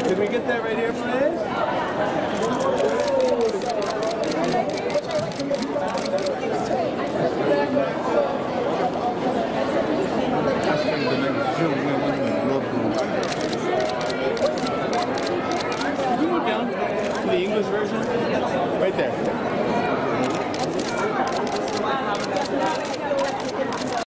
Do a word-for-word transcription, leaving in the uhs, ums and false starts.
Did we get that right here, please? Can you go down to the English version? Right there.